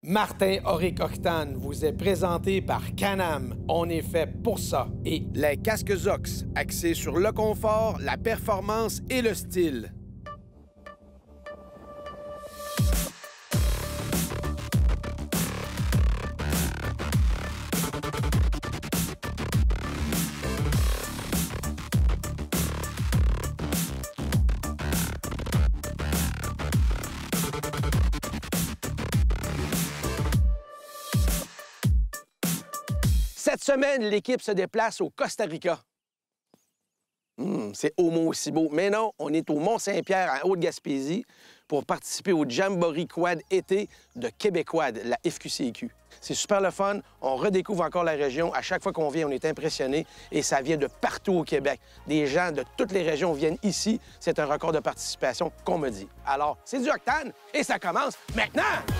Martin Auric Octane vous est présenté par Can-Am. On est fait pour ça. Et les casques Zox, axés sur le confort, la performance et le style. Cette semaine, l'équipe se déplace au Costa Rica. C'est au Mont-Cibo. Mais non, on est au Mont-Saint-Pierre, en Haute-Gaspésie, pour participer au Jamboree Quad été de Québéquad, la FQCQ. C'est super le fun. On redécouvre encore la région. À chaque fois qu'on vient, on est impressionné. Et ça vient de partout au Québec. Des gens de toutes les régions viennent ici. C'est un record de participation qu'on me dit. Alors, c'est du Octane et ça commence maintenant!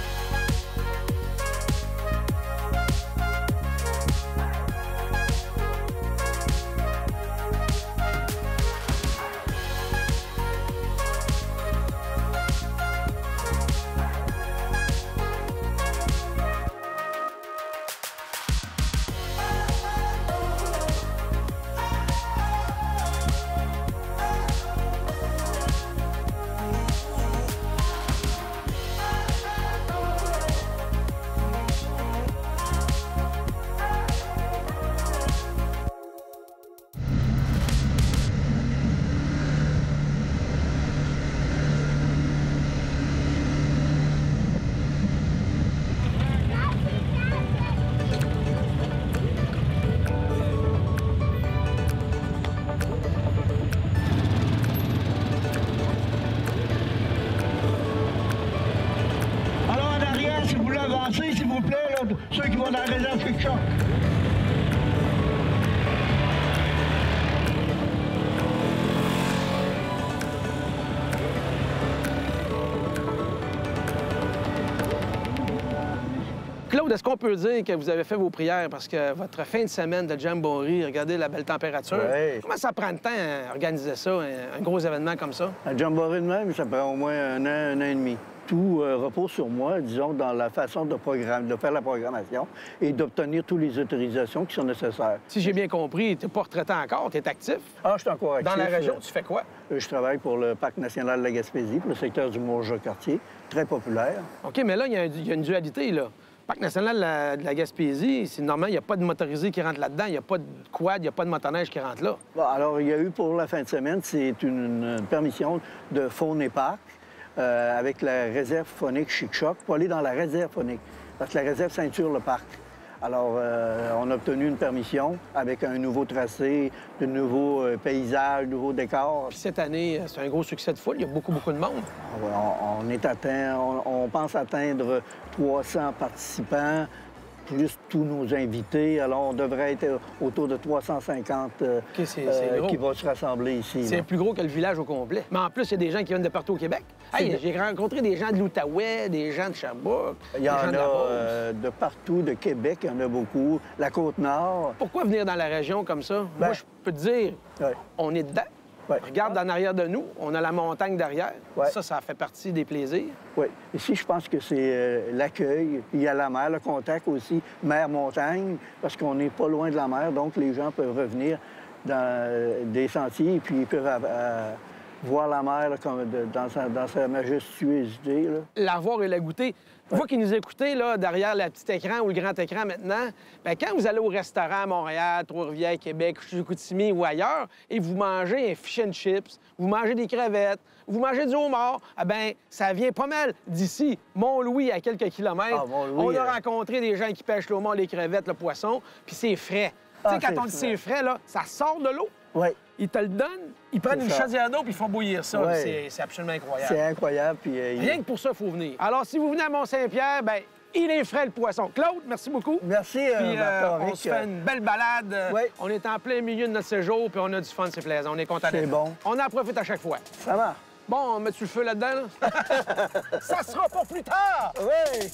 S'il vous plaît, là, ceux qui vont dans la réserve Quick-Choc. Claude, est-ce qu'on peut dire que vous avez fait vos prières parce que votre fin de semaine de Jamboree, regardez la belle température. Oui. Comment ça prend de temps à organiser ça, un gros événement comme ça? Un Jamboree de même, ça prend au moins un an et demi. Tout repose sur moi, disons, dans la façon de faire la programmation et d'obtenir toutes les autorisations qui sont nécessaires. Si j'ai bien compris, tu n'es pas retraité encore, tu es actif. Ah, je suis encore actif. Dans la région, tu fais quoi? Je travaille pour le Parc national de la Gaspésie, pour le secteur du Mont-Jacques-Cartier, très populaire. OK, mais là, il y a une dualité, là. Parc national de la Gaspésie, c'est normal, il n'y a pas de motorisé qui rentre là-dedans, il n'y a pas de quad, il n'y a pas de motoneige qui rentre là. Bon, alors, il y a eu pour la fin de semaine, c'est une permission de faune et parc avec la réserve phonique Chic-Choc pour aller dans la réserve phonique, parce que la réserve ceinture le parc. Alors, on a obtenu une permission avec un nouveau tracé, de nouveaux paysages, de nouveaux décors. Puis cette année, c'est un gros succès de foule, il y a beaucoup de monde. On pense atteindre 300 participants, plus tous nos invités. Alors, on devrait être autour de 350 qui vont se rassembler ici. C'est plus gros que le village au complet. Mais en plus, il y a des gens qui viennent de partout au Québec. Hey, j'ai rencontré des gens de l'Outaouais, des gens de Sherbrooke, il y en a de partout, de Québec, il y en a beaucoup. La Côte-Nord. Pourquoi venir dans la région comme ça? Moi, je peux te dire, on est dedans. Ouais. Regarde en arrière de nous, on a la montagne derrière. Ouais. Ça fait partie des plaisirs. Oui. Ici, je pense que c'est l'accueil. Il y a la mer, le contact aussi, mer-montagne, parce qu'on n'est pas loin de la mer, donc les gens peuvent revenir dans des sentiers et puis ils peuvent voir la mer là, comme dans sa majestuosité. Là. La voir et la goûter. Vous qui nous écoutez, là, derrière le petit écran ou le grand écran maintenant, bien, quand vous allez au restaurant à Montréal, Trois-Rivières, Québec, Chicoutimi ou ailleurs, et vous mangez un fish and chips, vous mangez des crevettes, vous mangez du homard, eh bien, ça vient pas mal d'ici. Mont-Louis, à quelques kilomètres, on a rencontré des gens qui pêchent le homard, les crevettes, le poisson, puis c'est frais. Tu sais, quand on dit c'est frais, là, ça sort de l'eau. Oui. Ils te le donnent, ils prennent une chaudière d'eau puis ils font bouillir ça. Ouais. C'est absolument incroyable. C'est incroyable. Puis, rien que pour ça, il faut venir. Alors, si vous venez à Mont-Saint-Pierre, bien, il est frais, le poisson. Claude, merci beaucoup. Merci, puis, on se fait une belle balade. Ouais. On est en plein milieu de notre séjour, puis on a du fun, c'est plaisant. On est content d'être là. C'est bon. On en profite à chaque fois. Ça va. Bon, mets-tu le feu là-dedans, là? Ça sera pour plus tard! Oui!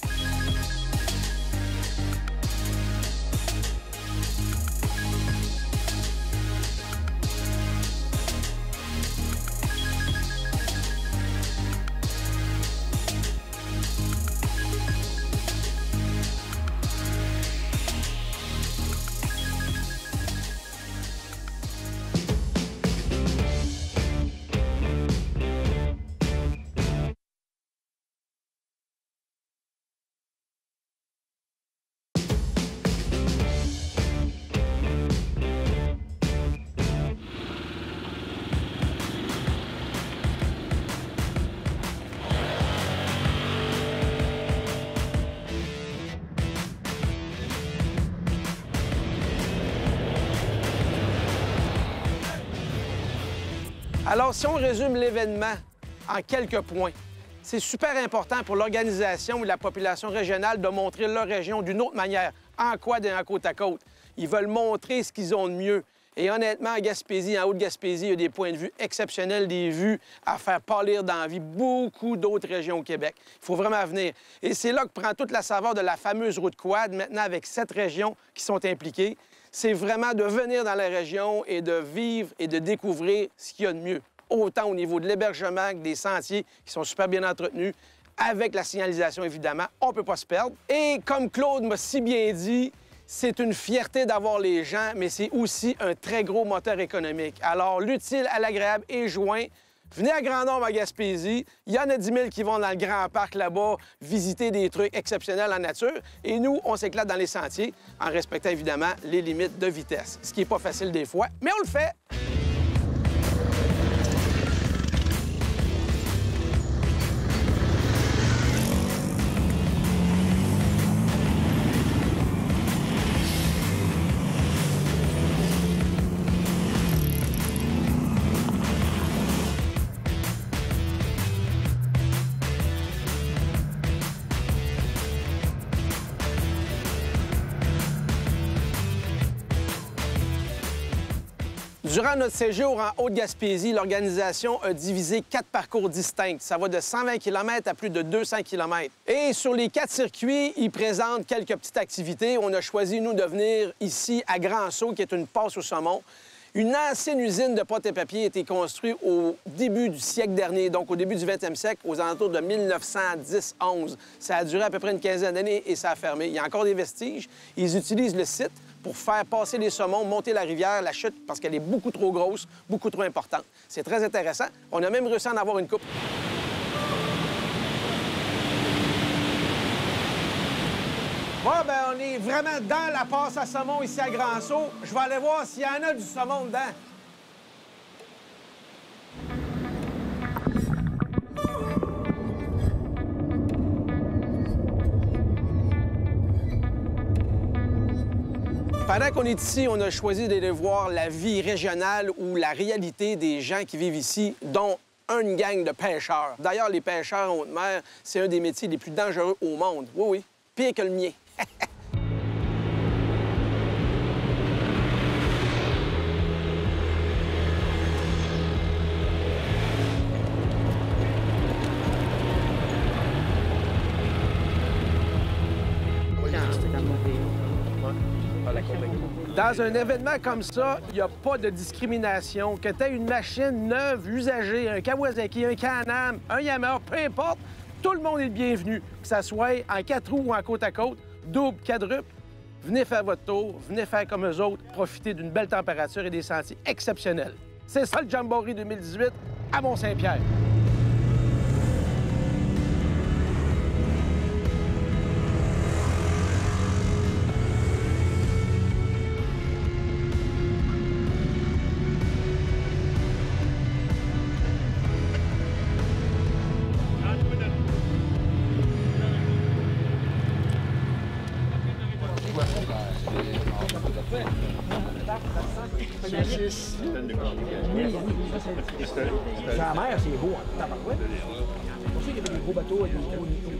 Alors, si on résume l'événement en quelques points, c'est super important pour l'organisation et la population régionale de montrer leur région d'une autre manière, en quad et en côte à côte. Ils veulent montrer ce qu'ils ont de mieux. Et honnêtement, à Gaspésie, en Haute-Gaspésie, il y a des points de vue exceptionnels, des vues à faire pâlir dans la vie beaucoup d'autres régions au Québec. Il faut vraiment venir. Et c'est là que prend toute la saveur de la fameuse route quad, maintenant avec 7 régions qui sont impliquées. C'est vraiment de venir dans la région et de vivre et de découvrir ce qu'il y a de mieux, autant au niveau de l'hébergement que des sentiers qui sont super bien entretenus, avec la signalisation, évidemment. On ne peut pas se perdre. Et comme Claude m'a si bien dit, c'est une fierté d'avoir les gens, mais c'est aussi un très gros moteur économique. Alors, l'utile à l'agréable est joint. Venez à Grand Nombre, à Gaspésie. Il y en a 10 000 qui vont dans le Grand Parc là-bas visiter des trucs exceptionnels en nature. Et nous, on s'éclate dans les sentiers en respectant évidemment les limites de vitesse, ce qui n'est pas facile des fois, mais on le fait. Durant notre séjour en Haute-Gaspésie, l'organisation a divisé 4 parcours distincts. Ça va de 120 km à plus de 200 km. Et sur les 4 circuits, ils présentent quelques petites activités. On a choisi, nous, de venir ici à Grand-Sault, qui est une passe au saumon. Une ancienne usine de pâte et papier a été construite au début du siècle dernier, donc au début du 20e siècle, aux alentours de 1910-11. Ça a duré à peu près une quinzaine d'années et ça a fermé. Il y a encore des vestiges. Ils utilisent le site pour faire passer les saumons, monter la rivière, la chute, parce qu'elle est beaucoup trop grosse, beaucoup trop importante. C'est très intéressant. On a même réussi à en avoir une coupe. Bon, ben on est vraiment dans la passe à saumon ici à Grand-Sault. Je vais aller voir s'il y en a du saumon dedans. Pendant qu'on est ici, on a choisi d'aller voir la vie régionale ou la réalité des gens qui vivent ici, dont une gang de pêcheurs. D'ailleurs, les pêcheurs en haute mer, c'est un des métiers les plus dangereux au monde. Oui, oui, pire que le mien. Dans un événement comme ça, il n'y a pas de discrimination. Que tu aies une machine neuve, usagée, un Kawasaki, un Can-Am, un Yamaha, peu importe, tout le monde est le bienvenu. Que ça soit en 4 roues ou en côte à côte, double, quadruple, venez faire votre tour, venez faire comme eux autres, profiter d'une belle température et des sentiers exceptionnels. C'est ça le Jamboree 2018 à Mont-Saint-Pierre. La mer, c'est beau, en tabarouette. C'est pour ça qu'il y avait des gros bateaux avec des gros niveaux.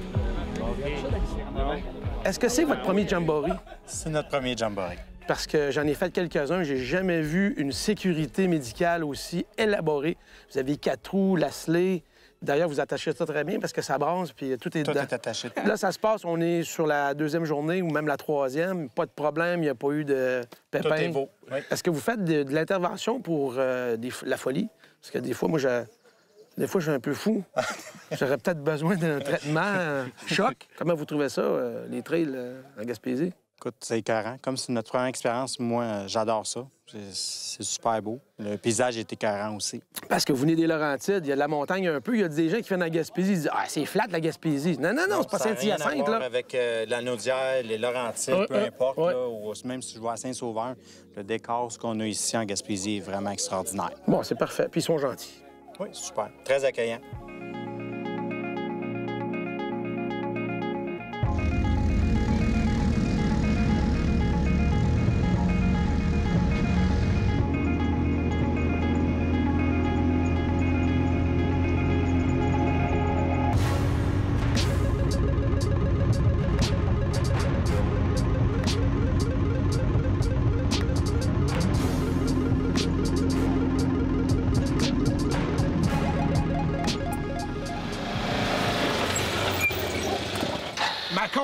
Est-ce que c'est votre premier Jamboree? C'est notre premier Jamboree. Parce que j'en ai fait quelques-uns, j'ai jamais vu une sécurité médicale aussi élaborée. Vous avez 4 roues, lacets. D'ailleurs, vous attachez ça très bien parce que ça brasse, puis tout est dedans. Tout est attaché. Là, ça se passe, on est sur la 2e journée ou même la 3e. Pas de problème, il n'y a pas eu de pépins. Tout est beau. Oui. Est-ce que vous faites de l'intervention pour la folie? Parce que des fois, moi, je suis un peu fou. J'aurais peut-être besoin d'un traitement choc. Comment vous trouvez ça, les trails en Gaspésie? Écoute, c'est écœurant. Comme c'est notre première expérience, moi, j'adore ça. C'est super beau. Le paysage est écœurant aussi. Parce que vous venez des Laurentides, il y a de la montagne un peu. Il y a des gens qui viennent en Gaspésie, ils disent « Ah, c'est flat, la Gaspésie. » Non, non, non, c'est pas Saint-Hyacinthe, là. Avec la Naudière, les Laurentides, peu importe, là, ou même si je vois à Saint-Sauveur, le décor, ce qu'on a ici en Gaspésie est vraiment extraordinaire. Bon, c'est parfait. Puis ils sont gentils. Oui, super. Très accueillant.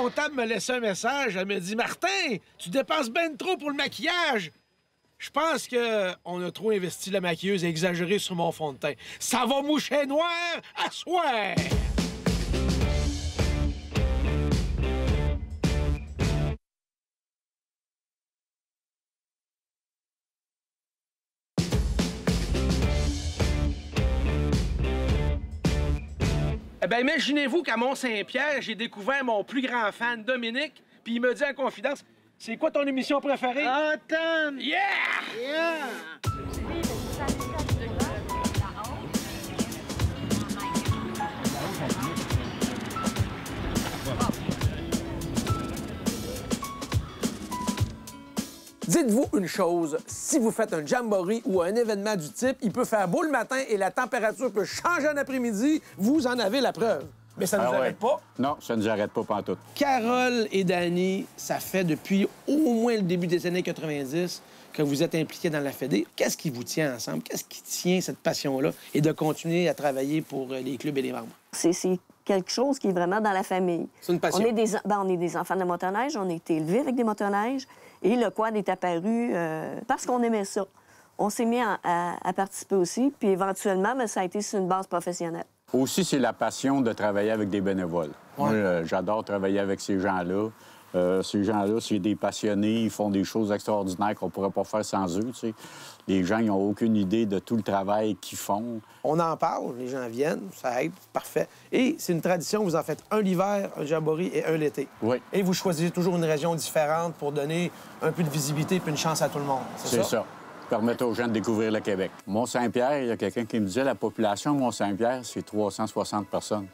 comptable me laissait un message. Elle me dit « Martin, tu dépenses ben trop pour le maquillage. » Je pense qu'on a trop investi la maquilleuse et exagéré sur mon fond de teint. Ça va moucher noir à soir! Eh bien, imaginez-vous qu'à Mont-Saint-Pierre, j'ai découvert mon plus grand fan, Dominique, puis il me dit en confidence, « C'est quoi ton émission préférée? » Automne! Yeah! Yeah! Dites-vous une chose, si vous faites un jamboree ou un événement du type, il peut faire beau le matin et la température peut changer en après-midi, vous en avez la preuve. Mais ça ne nous arrête pas. Non, ça ne nous arrête pas pantoute. Carole et Danny, ça fait depuis au moins le début des années 90 que vous êtes impliqués dans la Fédé. Qu'est-ce qui vous tient ensemble? Qu'est-ce qui tient cette passion-là et de continuer à travailler pour les clubs et les membres? C'est quelque chose qui est vraiment dans la famille. C'est une passion. On est des enfants de motoneige, on a été élevés avec des motoneiges et le quad est apparu parce qu'on aimait ça. On s'est mis à participer aussi, puis éventuellement, mais ça a été sur une base professionnelle. Aussi, c'est la passion de travailler avec des bénévoles. Ouais. Moi, j'adore travailler avec ces gens-là. Ces gens-là, c'est des passionnés, ils font des choses extraordinaires qu'on ne pourrait pas faire sans eux, tu sais. Les gens, ils n'ont aucune idée de tout le travail qu'ils font. On en parle, les gens viennent, ça aide, parfait. Et c'est une tradition, vous en faites un l'hiver, un jamboree et un l'été. Oui. Et vous choisissez toujours une région différente pour donner un peu de visibilité et une chance à tout le monde. C'est ça. Permettre aux gens de découvrir le Québec. Mont-Saint-Pierre, il y a quelqu'un qui me disait la population de Mont-Saint-Pierre, c'est 360 personnes.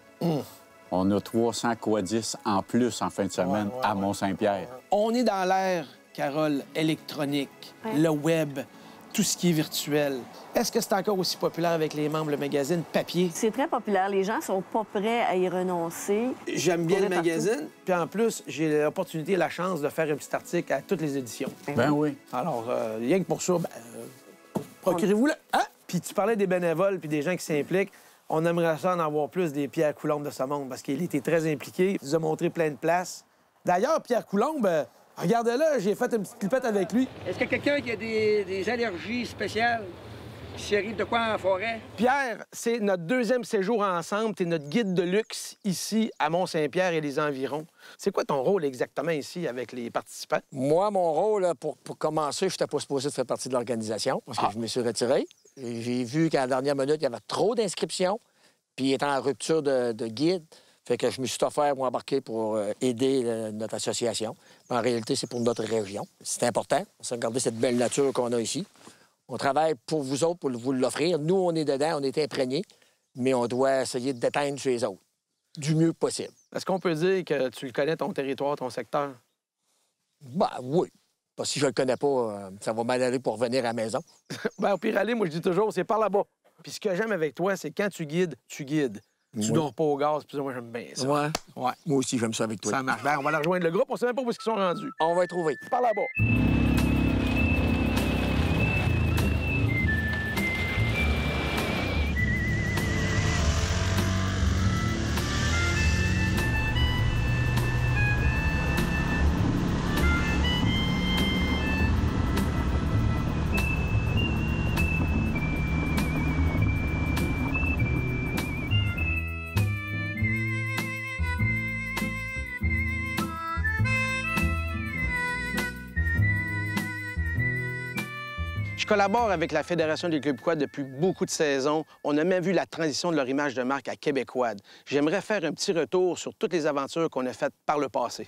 On a 300 quadistes en plus en fin de semaine à Mont-Saint-Pierre. On est dans l'ère, Carole, électronique, le web, tout ce qui est virtuel. Est-ce que c'est encore aussi populaire avec les membres, le magazine papier? C'est très populaire. Les gens sont pas prêts à y renoncer. J'aime bien le Courir magazine, puis en plus, j'ai l'opportunité et la chance de faire un petit article à toutes les éditions. Ben oui. Alors, rien que pour ça, procurez-vous-le. Hein? Puis tu parlais des bénévoles puis des gens qui s'impliquent. On aimerait ça en avoir plus des Pierre Coulombe de ce monde parce qu'il était très impliqué. Il nous a montré plein de places. D'ailleurs, Pierre Coulombe, regardez-le, j'ai fait une petite clipette avec lui. Est-ce qu'il y a quelqu'un qui a des allergies spéciales, qui arrive de quoi en forêt? Pierre, c'est notre deuxième séjour ensemble. Tu es notre guide de luxe ici à Mont-Saint-Pierre et les environs. C'est quoi ton rôle exactement ici avec les participants? Moi, mon rôle, pour commencer, je n'étais pas supposé de faire partie de l'organisation parce que je me suis retiré. J'ai vu qu'à la dernière minute, il y avait trop d'inscriptions, puis il était en rupture de guide. Fait que je me suis offert, moi, embarquer pour aider notre association. En réalité, c'est pour notre région. C'est important. On s'est regardé cette belle nature qu'on a ici. On travaille pour vous autres, pour vous l'offrir. Nous, on est dedans, on est imprégnés, mais on doit essayer de déteindre sur les autres du mieux possible. Est-ce qu'on peut dire que tu le connais, ton territoire, ton secteur? Ben oui. Parce que si je le connais pas, ça va mal aller pour revenir à la maison. Au pire aller, moi, je dis toujours, c'est par là-bas. Puis ce que j'aime avec toi, c'est quand tu guides, tu guides. Tu dors pas au gaz, puis moi, j'aime bien ça. Ouais. Ouais. Moi aussi, j'aime ça avec toi. Ça marche. Ben, on va aller rejoindre le groupe, on sait même pas où ils sont rendus. On va y trouver. Par là-bas. Je collabore avec la Fédération des clubs quad depuis beaucoup de saisons. On a même vu la transition de leur image de marque à Québec Quad. J'aimerais faire un petit retour sur toutes les aventures qu'on a faites par le passé.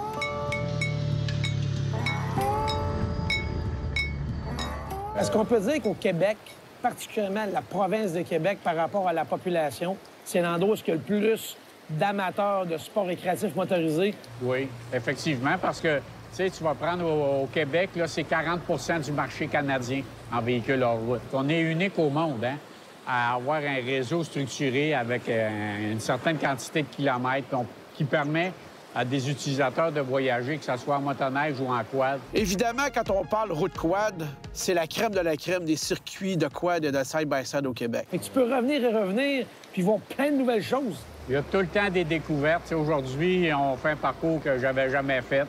Est-ce qu'on peut dire qu'au Québec, particulièrement la province de Québec par rapport à la population, c'est l'endroit où il y a le plus d'amateurs de sport récréatif motorisé? Oui, effectivement, parce que, tu sais, tu vas prendre au Québec, là, c'est 40 du marché canadien en véhicule hors route. On est unique au monde, hein, à avoir un réseau structuré avec une certaine quantité de kilomètres qui permet à des utilisateurs de voyager, que ce soit en motoneige ou en quad. Évidemment, quand on parle route quad, c'est la crème de la crème des circuits de quad et de side-by-side au Québec. Et tu peux revenir et revenir, puis voir plein de nouvelles choses. Il y a tout le temps des découvertes. T'sais, aujourd'hui, on fait un parcours que j'avais jamais fait.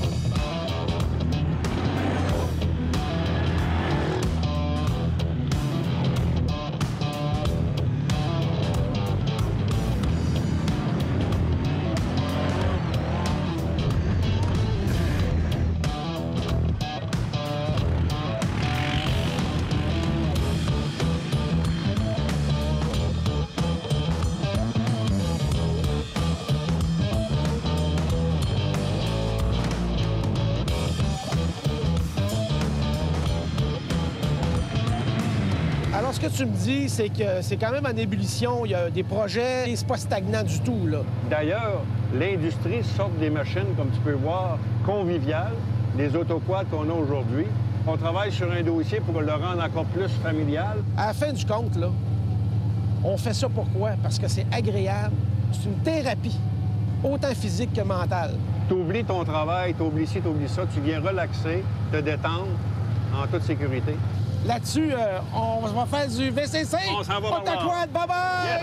Alors, ce que tu me dis, c'est que c'est quand même en ébullition. Il y a des projets, c'est pas stagnant du tout, là. D'ailleurs, l'industrie sort des machines, comme tu peux voir, conviviales, les autoquads qu'on a aujourd'hui. On travaille sur un dossier pour le rendre encore plus familial. À la fin du compte, là, on fait ça pourquoi? Parce que c'est agréable. C'est une thérapie, autant physique que mentale. T'oublies ton travail, t'oublies ci, t'oublies ça, tu viens relaxer, te détendre en toute sécurité. Là-dessus, on va faire du VCC. On s'en va Autoquad, bye-bye! Yeah!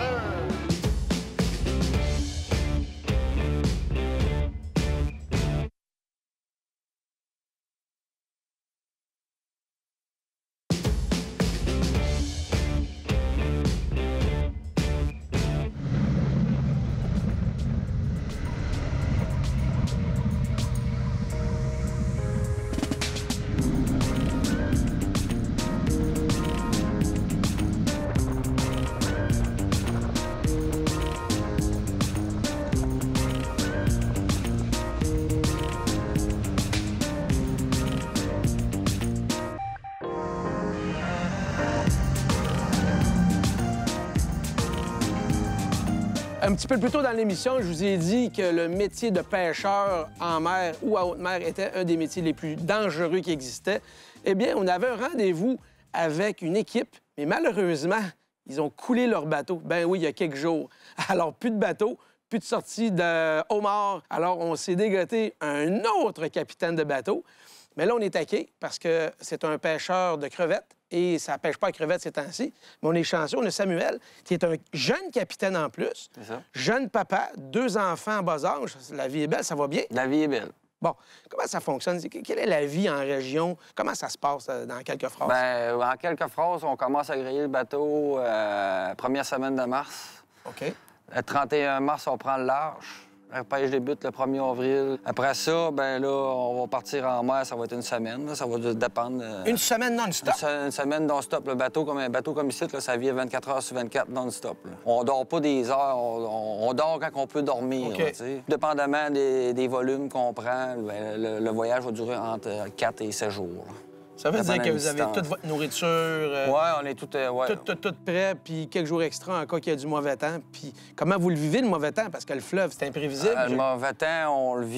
Un petit peu plus tôt dans l'émission, je vous ai dit que le métier de pêcheur en mer ou à haute mer était un des métiers les plus dangereux qui existaient. Eh bien, on avait un rendez-vous avec une équipe, mais malheureusement, ils ont coulé leur bateau. Ben oui, il y a quelques jours. Alors, plus de bateau, plus de sortie de homard. Alors, on s'est dégoté un autre capitaine de bateau. Mais là, on est taqué parce que c'est un pêcheur de crevettes et ça ne pêche pas à crevettes ces temps-ci. Mais on est chanceux. On a Samuel, qui est un jeune capitaine en plus. C'est ça. Jeune papa, 2 enfants en bas âge. La vie est belle, ça va bien? La vie est belle. Bon, comment ça fonctionne? Quelle est la vie en région? Comment ça se passe dans quelques phrases? Bien, en quelques phrases, on commence à griller le bateau première semaine de mars. OK. Le 31 mars, on prend le large. La pêche débute le 1er avril. Après ça, ben là, on va partir en mer, ça va être une semaine. Là. Ça va dépendre. Une semaine non-stop? Une semaine non-stop. Le bateau, comme un bateau comme ici, là, ça vit 24 heures sur 24 non-stop. Là. On dort pas des heures, on dort quand on peut dormir. OK. Là, dépendamment des volumes qu'on prend, ben, le voyage va durer entre 4 et 7 jours. Là. Ça veut dire Dépendant que de vous avez distance. toute votre nourriture... Ouais, on est tout... ouais. Tout prêt, puis quelques jours extra en cas qu'il y a du mauvais temps. Puis comment vous le vivez, le mauvais temps? Parce que le fleuve, c'est imprévisible. Le mauvais temps, on le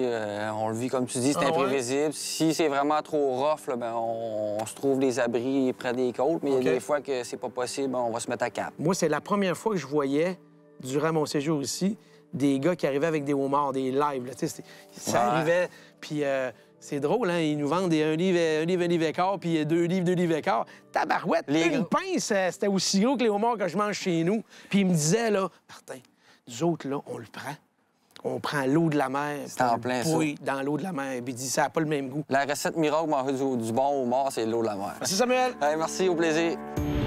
vit comme tu dis, c'est imprévisible. Si c'est vraiment trop rough, là, ben, on se trouve des abris près des côtes, mais il y a des fois que c'est pas possible, on va se mettre à cap. Moi, c'est la première fois que je voyais, durant mon séjour ici, des gars qui arrivaient avec des homards, des lives. Là, ça arrivait, puis... c'est drôle, hein? Ils nous vendent un livre et quart, puis 2 livres et quart. Tabarouette! Une pince, c'était aussi gros que les homards que je mange chez nous. Puis ils me disaient, là, Martin, nous autres, là, on le prend. On prend l'eau de la mer, c'est en plein ça. Dans l'eau de la mer. Puis il dit, ça n'a pas le même goût. La recette miracle manger du bon homard, c'est l'eau de la mer. Merci, Samuel! Hey, merci, au plaisir.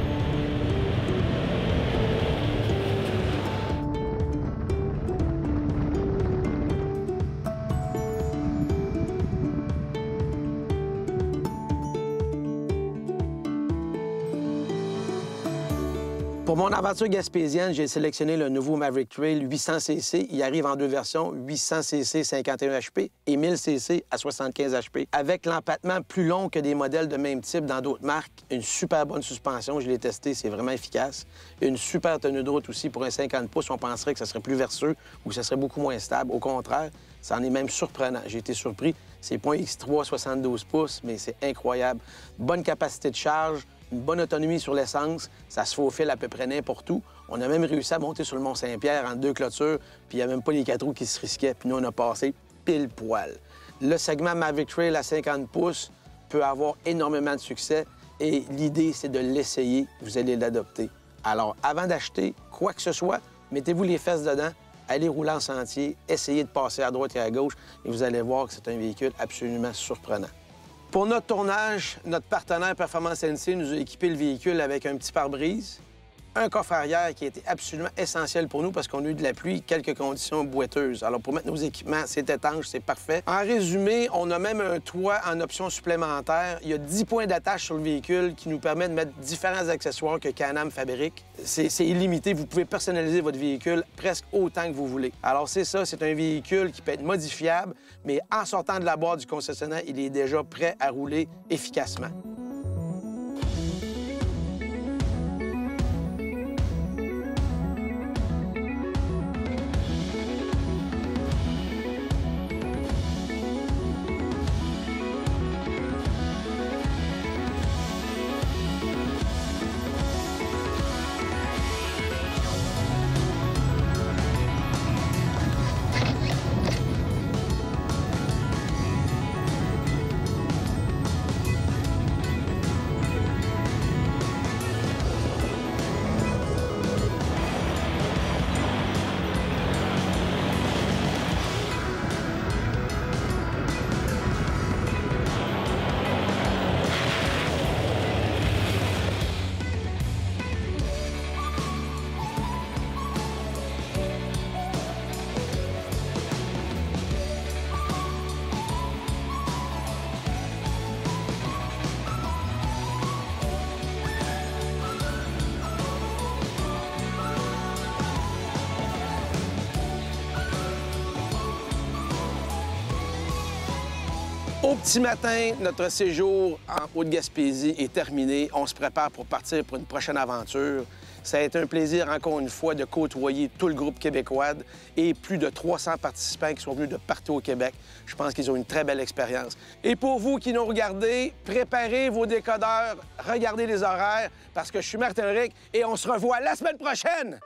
Pour mon aventure gaspésienne, j'ai sélectionné le nouveau Maverick Trail 800cc. Il arrive en 2 versions, 800cc 51 HP et 1000cc à 75 HP. Avec l'empattement plus long que des modèles de même type dans d'autres marques, une super bonne suspension, je l'ai testé, c'est vraiment efficace. Une super tenue de route aussi pour un 50 pouces, on penserait que ça serait plus verseux ou ça serait beaucoup moins stable. Au contraire, ça en est même surprenant. J'ai été surpris. C'est .X3 72 pouces, mais c'est incroyable. Bonne capacité de charge, une bonne autonomie sur l'essence, ça se faufile à peu près n'importe où. On a même réussi à monter sur le Mont-Saint-Pierre en 2 clôtures, puis il n'y a même pas les 4 roues qui se risquaient, puis nous, on a passé pile poil. Le segment Maverick Trail à 50 pouces peut avoir énormément de succès et l'idée, c'est de l'essayer, vous allez l'adopter. Alors, avant d'acheter quoi que ce soit, mettez-vous les fesses dedans, allez rouler en sentier, essayez de passer à droite et à gauche, et vous allez voir que c'est un véhicule absolument surprenant. Pour notre tournage, notre partenaire Performance NC nous a équipé le véhicule avec un petit pare-brise, un coffre arrière qui a été absolument essentiel pour nous parce qu'on a eu de la pluie, quelques conditions boiteuses. Alors, pour mettre nos équipements, c'est étanche, c'est parfait. En résumé, on a même un toit en option supplémentaire. Il y a 10 points d'attache sur le véhicule qui nous permettent de mettre différents accessoires que Can-Am fabrique. C'est illimité. Vous pouvez personnaliser votre véhicule presque autant que vous voulez. Alors, c'est ça, c'est un véhicule qui peut être modifiable, mais en sortant de la boîte du concessionnaire, il est déjà prêt à rouler efficacement. Au petit matin, notre séjour en Haute-Gaspésie est terminé. On se prépare pour partir pour une prochaine aventure. Ça a été un plaisir, encore une fois, de côtoyer tout le groupe québécois et plus de 300 participants qui sont venus de partout au Québec. Je pense qu'ils ont une très belle expérience. Et pour vous qui nous regardez, préparez vos décodeurs, regardez les horaires, parce que je suis Martin-Henrique et on se revoit la semaine prochaine!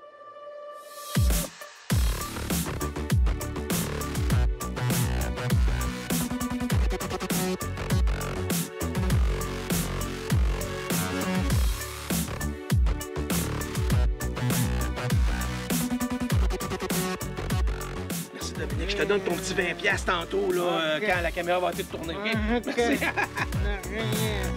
Je te donne ton petit 20$ tantôt, là, quand la caméra va être tournée. OK? Merci.